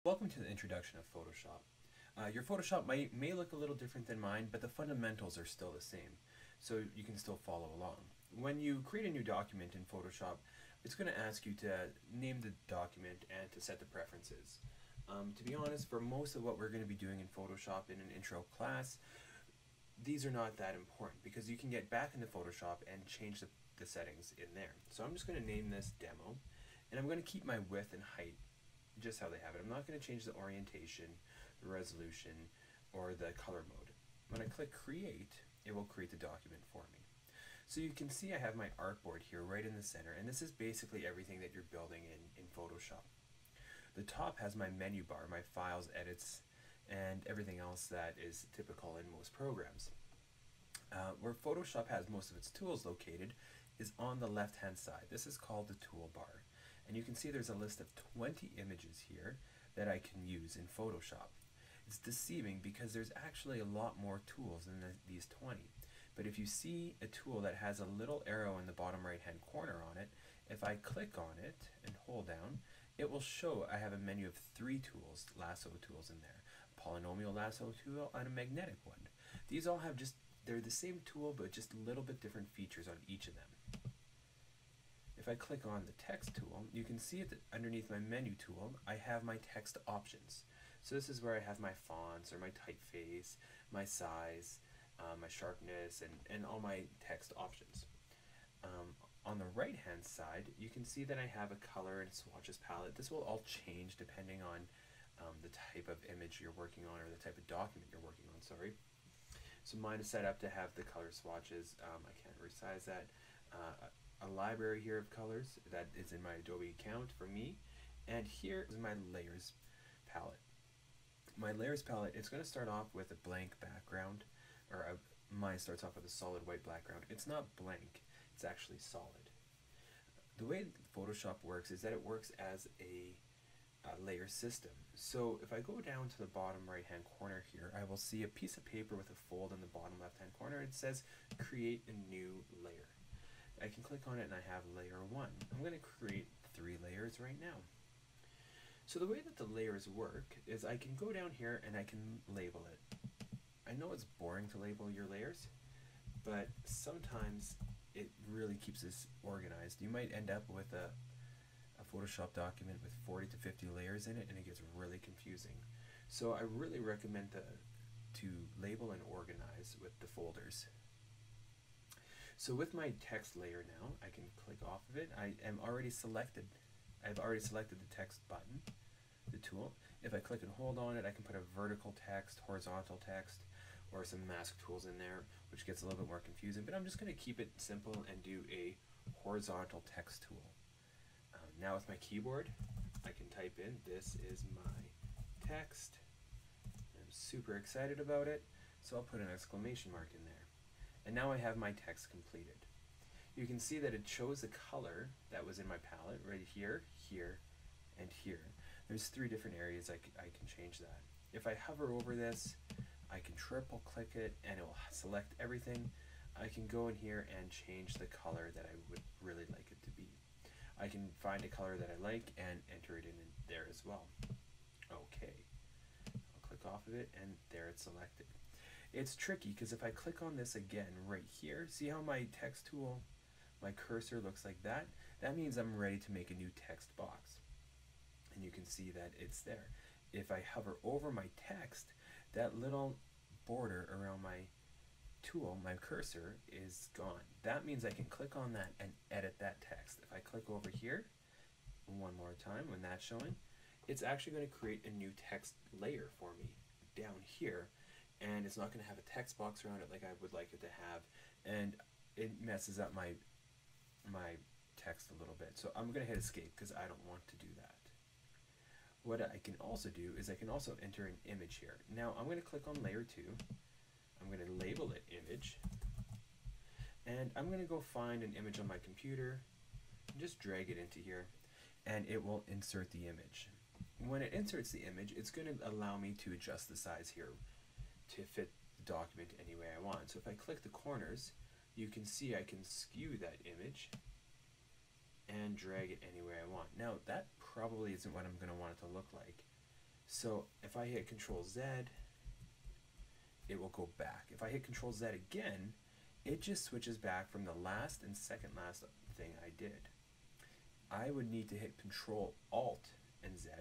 Welcome to the introduction of Photoshop. Your Photoshop may look a little different than mine, but the fundamentals are still the same, so you can still follow along. When you create a new document in Photoshop, it's going to ask you to name the document and to set the preferences. To be honest, for most of what we're going to be doing in Photoshop in an intro class, these are not that important because you can get back into Photoshop and change the settings in there. So I'm just going to name this demo, and I'm going to keep my width and height just how they have it. I'm not going to change the orientation, the resolution, or the color mode. When I click create, it will create the document for me. So you can see I have my artboard here right in the center, and this is basically everything that you're building in Photoshop. The top has my menu bar, my files, edits, and everything else that is typical in most programs. Where Photoshop has most of its tools located is on the left hand side. This is called the toolbar. And you can see there's a list of 20 images here that I can use in Photoshop. It's deceiving because there's actually a lot more tools than these 20. But if you see a tool that has a little arrow in the bottom right hand corner on it, if I click on it and hold down, it will show I have a menu of 3 tools, lasso tools in there. A polynomial lasso tool and a magnetic one. These all have they're the same tool but just a little bit different features on each of them. If I click on the text tool, you can see that underneath my menu tool, I have my text options. So this is where I have my fonts or my typeface, my size, my sharpness, and all my text options. On the right hand side, you can see that I have a color and swatches palette. This will all change depending on the type of image you're working on or the type of document you're working on, sorry. So mine is set up to have the color swatches. I can't resize that. A library here of colors that is in my Adobe account for me, and here is my layers palette. My layers palette is going to start off with a blank background, or mine starts off with a solid white background. It's not blank, it's actually solid. The way Photoshop works is that it works as a layer system. So if I go down to the bottom right hand corner here, I will see a piece of paper with a fold in the bottom left hand corner. It says create a new layer. I can click on it and I have layer 1. I'm going to create 3 layers right now. So the way that the layers work is I can go down here and I can label it. I know it's boring to label your layers, but sometimes it really keeps us organized. You might end up with a Photoshop document with 40 to 50 layers in it, and it gets really confusing. So I really recommend to label and organize with the folders. So with my text layer now, I can click off of it. I've already selected the text button, the tool. If I click and hold on it, I can put a vertical text, horizontal text, or some mask tools in there, which gets a little bit more confusing. But I'm just going to keep it simple and do a horizontal text tool. Now with my keyboard, I can type in, this is my text. I'm super excited about it, so I'll put an exclamation mark in there. And now I have my text completed. You can see that it shows the color that was in my palette right here, here, and here. There's 3 different areas I can change that. If I hover over this, I can triple click it and it will select everything. I can go in here and change the color that I would really like it to be. I can find a color that I like and enter it in there as well. Okay. I'll click off of it and there it's selected. It's tricky because if I click on this again right here, see how my text tool, my cursor looks like that? That means I'm ready to make a new text box. And you can see that it's there. If I hover over my text, that little border around my tool, my cursor, is gone. That means I can click on that and edit that text. If I click over here, one more time when that's showing, it's actually going to create a new text layer for me down here. And it's not going to have a text box around it like I would like it to have, and it messes up my text a little bit. So I'm going to hit escape because I don't want to do that. What I can also do is I can also enter an image here. Now I'm going to click on layer 2. I'm going to label it image, and I'm going to go find an image on my computer and just drag it into here, and it will insert the image. When it inserts the image, it's going to allow me to adjust the size here to fit the document any way I want. So if I click the corners, you can see I can skew that image and drag it any way I want. Now that probably isn't what I'm going to want it to look like. So if I hit Control Z, it will go back. If I hit Control Z again, it just switches back from the last and second last thing I did. I would need to hit Control Alt and Z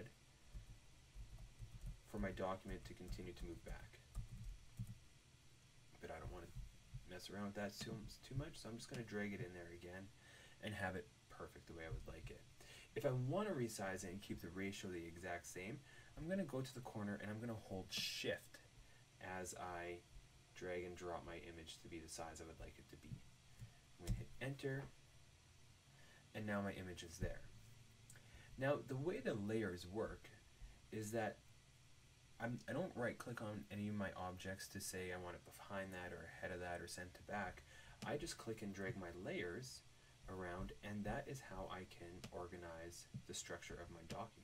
for my document to continue to move back. But I don't want to mess around with that too much, so I'm just going to drag it in there again and have it perfect the way I would like it. If I want to resize it and keep the ratio the exact same, I'm going to go to the corner and I'm going to hold Shift as I drag and drop my image to be the size I would like it to be. I'm going to hit Enter, and now my image is there. Now the way the layers work is that I don't right click on any of my objects to say I want it behind that or ahead of that or sent to back. I just click and drag my layers around, and that is how I can organize the structure of my document.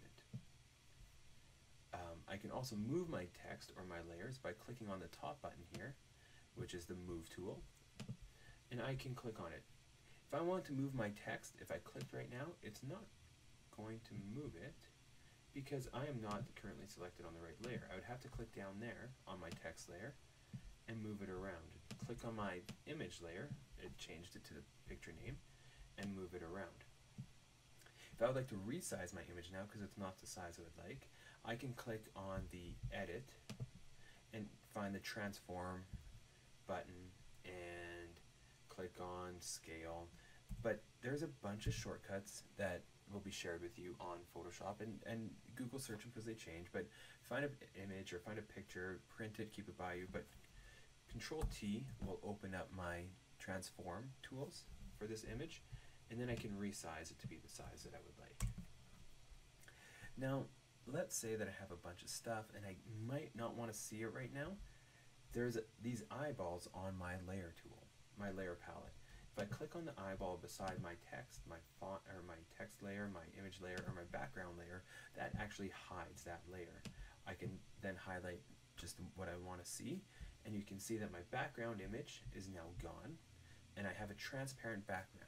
I can also move my text or my layers by clicking on the top button here, which is the Move tool, and I can click on it. If I want to move my text, if I clicked right now, it's not going to move it because I am not currently selected on the right layer. I would have to click down there on my text layer and move it around. Click on my image layer, it changed it to the picture name, and move it around. If I would like to resize my image now because it's not the size I would like, I can click on the Edit and find the Transform button and click on Scale. But there's a bunch of shortcuts that will be shared with you on Photoshop, and Google search them because they change, but find an image or find a picture, print it, keep it by you, but Control T will open up my transform tools for this image, and then I can resize it to be the size that I would like. Now let's say that I have a bunch of stuff and I might not want to see it right now. There's these eyeballs on my layer tool, my layer palette. If I click on the eyeball beside my text, my font, or my text layer, my image layer, or my background layer, that actually hides that layer. I can then highlight just what I want to see, and you can see that my background image is now gone, and I have a transparent background.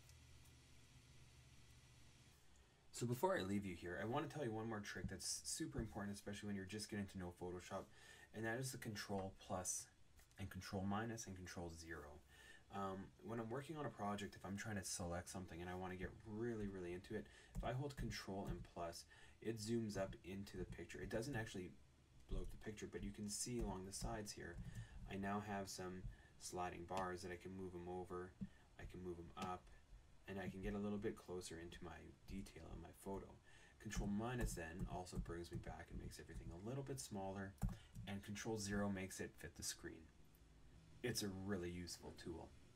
So before I leave you here, I want to tell you one more trick that's super important, especially when you're just getting to know Photoshop, and that is the Control plus and Control minus and Control 0. When I'm working on a project, if I'm trying to select something and I want to get really into it, if I hold Control and plus, it zooms up into the picture. It doesn't actually blow up the picture, but you can see along the sides here, I now have some sliding bars that I can move them over, I can move them up, and I can get a little bit closer into my detail in my photo. Control minus then also brings me back and makes everything a little bit smaller, and Control 0 makes it fit the screen. It's a really useful tool.